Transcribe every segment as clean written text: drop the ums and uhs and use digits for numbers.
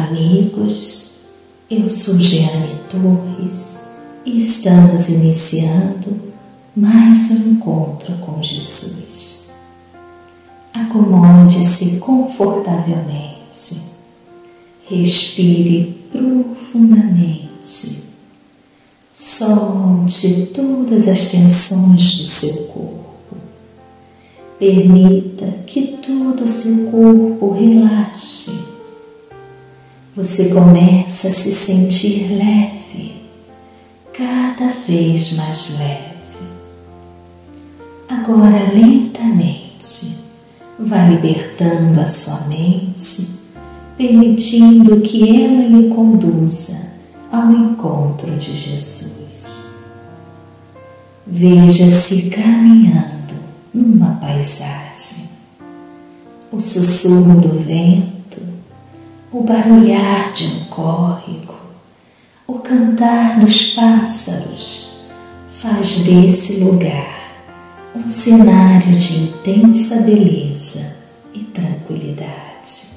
amigos, eu sou Jeane Torres e estamos iniciando mais um encontro com Jesus. Acomode-se confortavelmente, respire profundamente, solte todas as tensões do seu corpo, permita que todo o seu corpo relaxe. Você começa a se sentir leve, cada vez mais leve. Agora, lentamente, vá libertando a sua mente, permitindo que ela lhe conduza ao encontro de Jesus. Veja-se caminhando numa paisagem, o sussurro do vento, o barulhar de um córrego, o cantar dos pássaros faz desse lugar um cenário de intensa beleza e tranquilidade.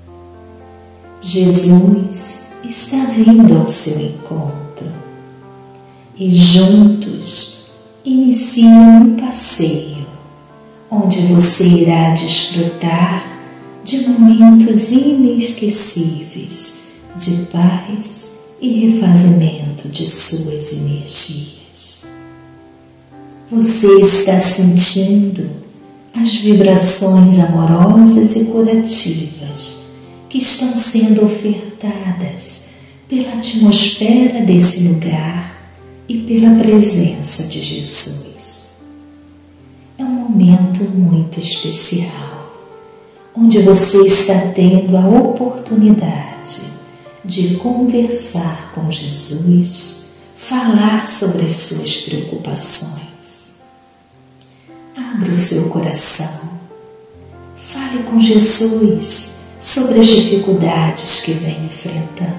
Jesus está vindo ao seu encontro e juntos iniciam um passeio onde você irá desfrutar de momentos inesquecíveis de paz e refazimento de suas energias. Você está sentindo as vibrações amorosas e curativas que estão sendo ofertadas pela atmosfera desse lugar e pela presença de Jesus. É um momento muito especial, onde você está tendo a oportunidade de conversar com Jesus, falar sobre as suas preocupações. Abra o seu coração, fale com Jesus sobre as dificuldades que vem enfrentando.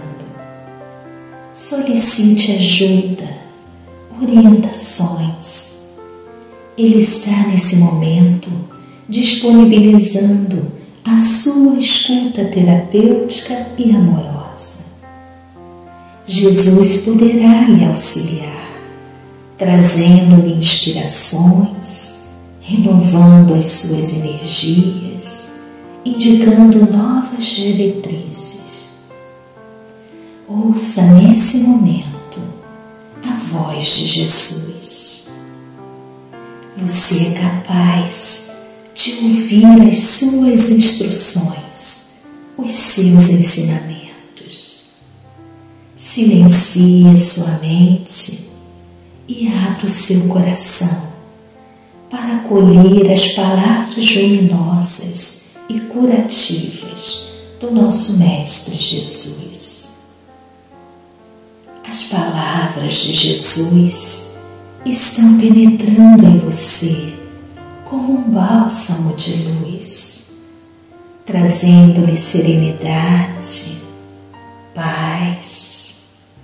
Solicite ajuda, orientações. Ele está nesse momento disponibilizando a sua escuta terapêutica e amorosa. Jesus poderá lhe auxiliar, trazendo-lhe inspirações, renovando as suas energias, indicando novas diretrizes. Ouça nesse momento a voz de Jesus. Você é capaz de ouvir as suas instruções, os seus ensinamentos. Silencie a sua mente e abra o seu coração para acolher as palavras luminosas e curativas do nosso Mestre Jesus. As palavras de Jesus estão penetrando em você como um bálsamo de luz, trazendo-lhe serenidade, paz.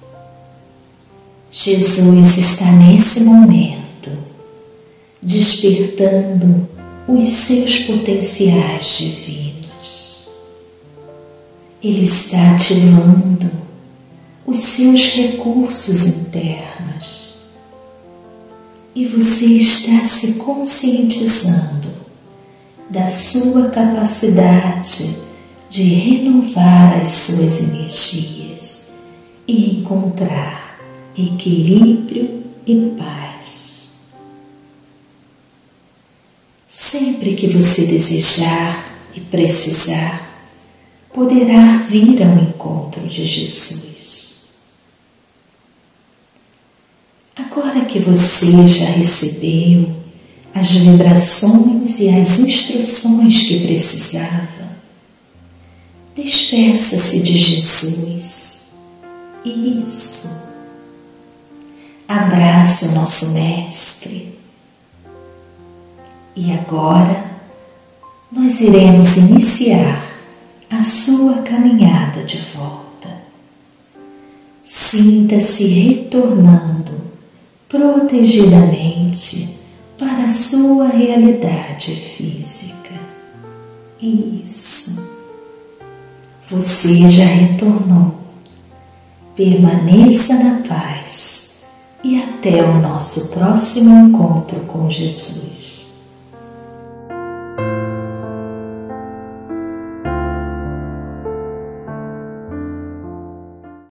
Jesus está nesse momento despertando os seus potenciais divinos. Ele está ativando os seus recursos internos. E você está se conscientizando da sua capacidade de renovar as suas energias e encontrar equilíbrio e paz. Sempre que você desejar e precisar, poderá vir ao encontro de Jesus. Agora que você já recebeu as vibrações e as instruções que precisava, despeça-se de Jesus. Isso. Abrace o nosso Mestre. E agora nós iremos iniciar a sua caminhada de volta. Sinta-se retornando protegidamente para a sua realidade física. Isso. você já retornou. Permaneça na paz e até o nosso próximo encontro com Jesus.